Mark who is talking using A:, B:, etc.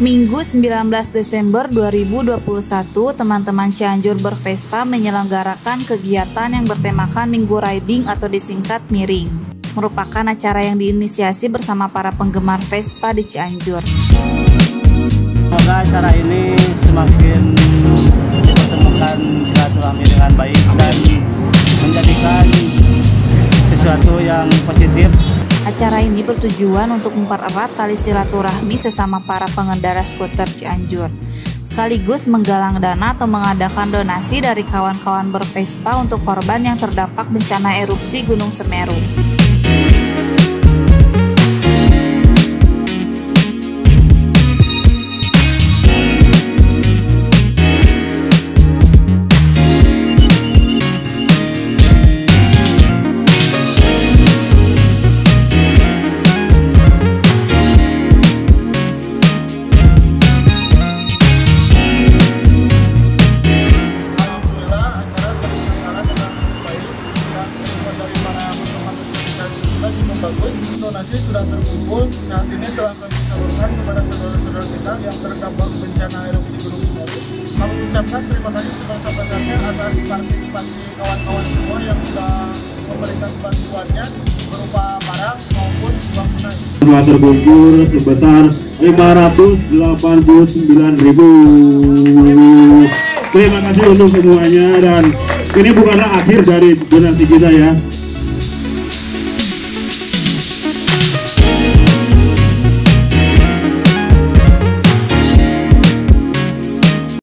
A: Minggu 19 Desember 2021, teman-teman Cianjur Bervespa menyelenggarakan kegiatan yang bertemakan Minggu Riding atau disingkat Miring. Merupakan acara yang diinisiasi bersama para penggemar Vespa di Cianjur.
B: Semoga acara ini semakin mempertemukan silaturahmi dengan baik dan menjadikan sesuatu yang positif.
A: Acara ini bertujuan untuk mempererat tali silaturahmi sesama para pengendara skuter Cianjur, sekaligus menggalang dana atau mengadakan donasi dari kawan-kawan Bervespa untuk korban yang terdampak bencana erupsi Gunung Semeru.
C: Bagus, donasi sudah terkumpul. Nah, ini telah kami salurkan kepada saudara-saudara kita yang terdampak bencana erupsi Gunung Semeru. Kami ucapkan terima kasih sebesar-besarnya atas partisipasi kawan-kawan semua yang sudah memberikan bantuannya berupa barang maupun uang tunai.
D: Telah terkumpul sebesar 599.000. Terima kasih untuk semuanya, dan ini bukanlah akhir dari donasi kita ya.